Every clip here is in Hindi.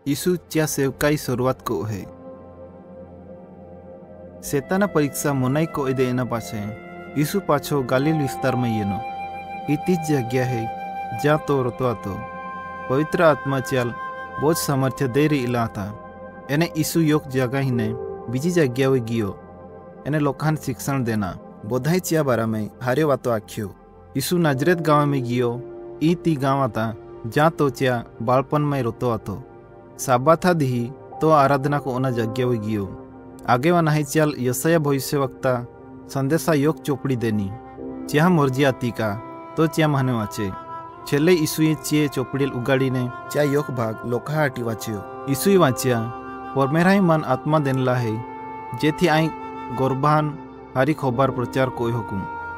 यीशु च्या सेवकाई शुरुआत को है। सेताना परीक्षा मुनाई को इदे एना पाछे यीशु पाछो गालील विस्तार में येनो इतीज जगह है जा तो रोतो तो पवित्र आत्मा चाल बोझ सामर्थ्य दे रही इला था। एने यीशु योग जगह ही ने बीजी जगह वे गियो एने लोकान शिक्षण देना बोधाई चिया बारा में हारे वातो आख्यो। यीशु नाजरेत गाँव में गियो ई ती गाँव आता जा तो चिया बालपन में रोतो आतो साबा था दिही तो आराधना को ओना जगह वे गियो। आगे वा नहीं चल यशया भविष्यवक्ता संदेशा योग चोपड़ी देनी चिया मर्जी आती का तो चिया माने वाचे छेले यीशुए चिये चोपड़ी उगाड़ी ने चिया योग भाग लोका हाटी वाच्यो। यीशुए वाच्या परमेराई मन आत्मा देनला है जेथी आई गोरबान हारी खोबार प्रचार कोई हुकुम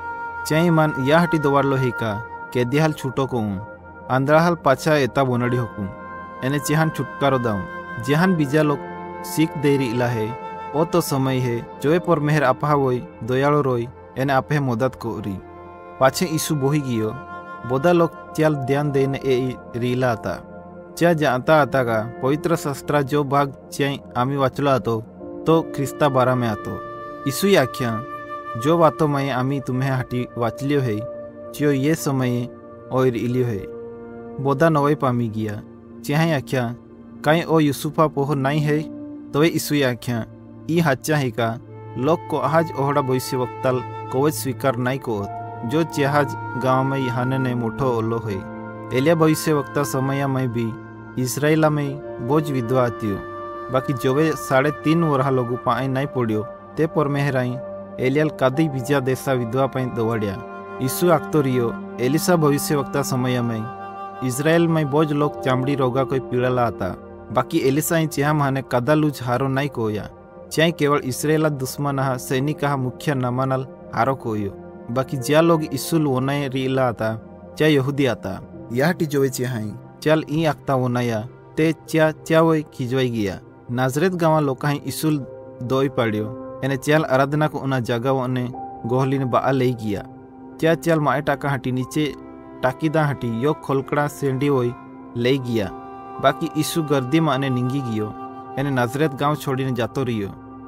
चाई मन या हटी दोवारलो है का केदिहाल छूटो को आंद्राहाल पाछा एता बोनड़ी हुकुम एने चिहान छुटकारो दाऊं जेहान बीजा लोग सीख देरी इला है ओ तो समय है जोए पर मेहर आपहा वोई दयालो रोई एने आपे मदद को री पाछे यीशु बोही गियो बोदा लोग चल ध्यान देने ए रीला आता च्या जानता आता का पवित्र शास्त्रा जो भाग चाई आमी वाचलो आतो तो ख्रिस्ता बारा में आतो। यीशु आख्या जो बातों में आमी तुम्हें हटी वाचलियो है चियो ये समय और इलियो है बोदा नवई पामी गिया चिहाई आख्या कहीं ओ यूसुफा पोह नहीं है तो यीशु आख्या ई हाचा है का लोग को आज ओहड़ा भविष्य वक्ताल कोवज स्वीकार नहीं को जो चिहाज गाँव में यहाने ने मोठो ओलो है एलिया भविष्य वक्ता समय में भी इस्राएला में बोझ विधवा आतियो बाकी जोवे 3.5 वर्हा लोगु पाए नहीं पड़ियो ते पर मेहराई एलियल कादी बीजा देशा विधवा पाई दौड़िया। यीशु आक्तोरियो एलिसा भविष्य वक्ता समय में इस्राएल में बोझ लोग चामड़ी रोगा कोई पीड़ाला आता बाकी एलिसा चिहा माने कदालुज हारो नहीं कोया चाहे केवल इस्राएला दुश्मन सैनिक मुख्य नमानल हारो कोयो बाकी ज्या लोग इसूल वोनाय रीला आता च्या यहूदी आता या टिजोवे चिहाई चल ई आक्ता वोनाया ते च्या वो खिजवाई गया नाजरेत गाँव लोका इसूल दोई पड़ियो एने चल आराधना को उना जगह वने गोहली ने बा ले गया च्या चल माए टाका हटी नीचे टाकीदा हटी यो खोलकड़ा सेंडी वोई ले गया बाकी यीशु गर्दी माने निंगी गियो एने नाजरेत गाँव छोड़ी ने जातो रियो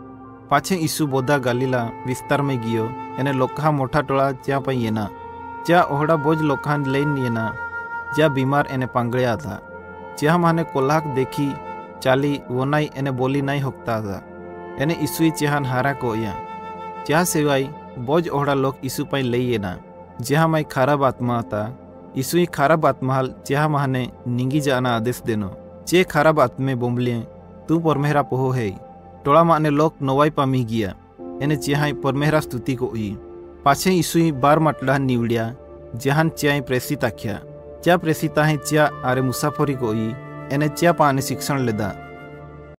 पाछे यीशु बोदा गालीला विस्तार में गियो एने लोका मोटा टोला च्या पाई येना च्या ओहड़ा बोझ लोका लेन येना ज्या बीमार एने पांगड़िया था च्या माने कोल्हाक देखी चाली वोनाई एने बोली नहीं होकता था एने यीशु चिहान हारा को या च्या सेवाई बोझ ओहड़ा लोग यीशु पाई ले येना जहाँ माई खराब आत्मा था यीशु खराब आत्मा हाल च्या माने निंगी जाना आदेश देनो चे खराब आत्मे बोमलिए तू परमेहरा पोहो है टोला माने लोग नवाई पामी गिया एने चिहाई परमेहरा स्तुति को हुई पाछे यीशु बार मटला निवड़िया जहान चिया प्रेसित आख्या च्या प्रेसिता है च्या आरे मुसाफरी को हुई एने च्या पाने शिक्षण लेदा